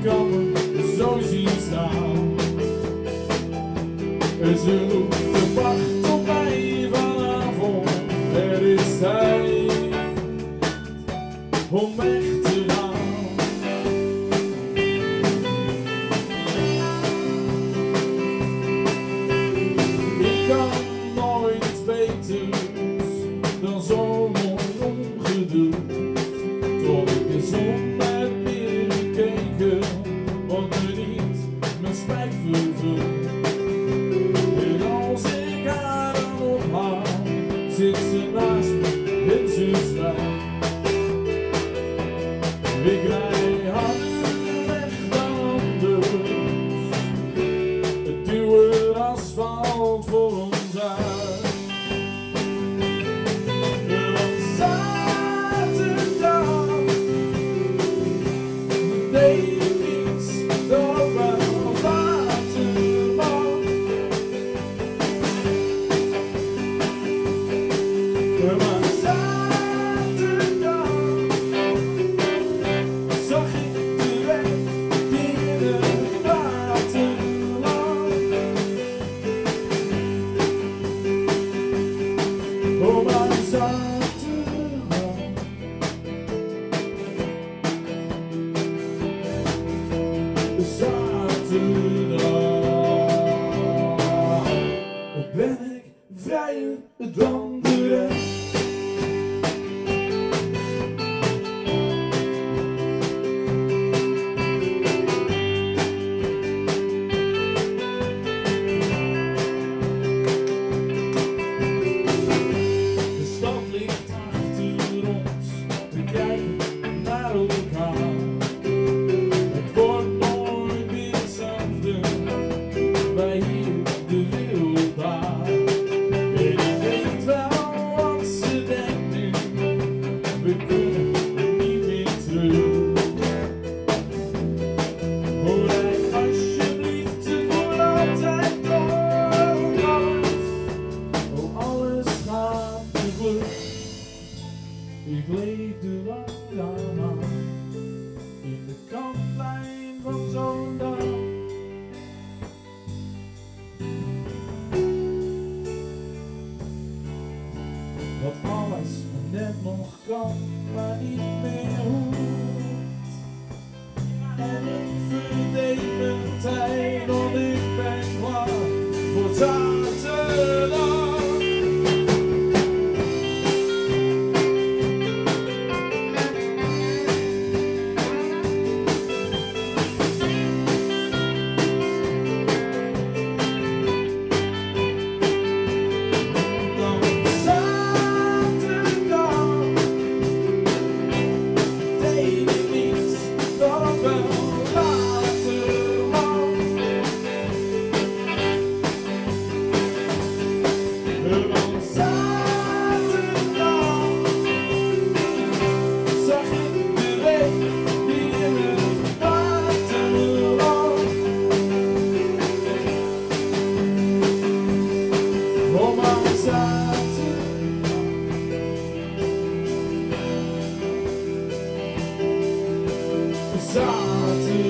kan me zo zien staan. En ze roept, wacht op mij vanavond. Er is tijd om weg te gaan. Ik kan nooit beters dan zo'n ongeduld. Tot ik de zon heb weer gekeken, wat me niet mijn spijt vervult. En als ik haar dan ophaal, zit ze naast me en ze zwijgt. Ik rij harder weg dan anders, het duwen asfalt voor ons uit. Want zaterdag deed ik niets, toch wel waterman. Maar zaterdag zag ik de weg in het waterland. Oh, maar zaterdag, zaterdag ben ik vrijer dan de rest. De stad ligt achter ons, we kijken naar elkaar. Het wordt nooit meer hetzelfde, wij hier, de wereld daar. En ik weet wel wat ze denken, we kunnen niet meer terug. Oh, rijd alsjeblieft voor altijd door alles. Oh, alles gaat te vlug. Ik leefde langzaam in de kantlijn van zo'n dag. Dat alles net nog kan, maar niet meer hoeft. En ik verdeed mijn tijd, want ik ben klaar voor zaterdag.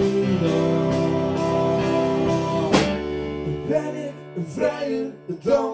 Zaterdag ben ik vrijer dan